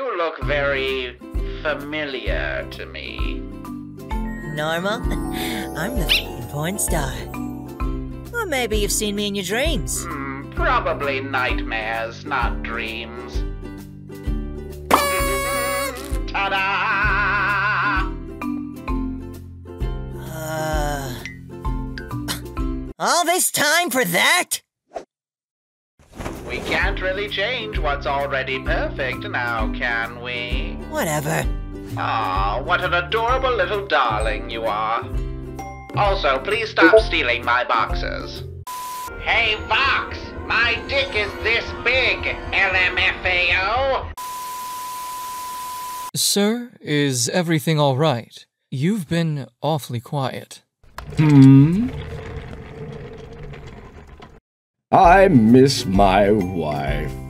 You look very familiar to me. Normal? I'm the f***ing porn star. Or maybe you've seen me in your dreams. Probably nightmares, not dreams. Ta-da! All this time for that? We can't really change what's already perfect now, can we? Whatever. Aw, what an adorable little darling you are. Also, please stop stealing my boxes. Hey, Fox! My dick is this big, LMFAO! Sir, is everything all right? You've been awfully quiet. I miss my wife.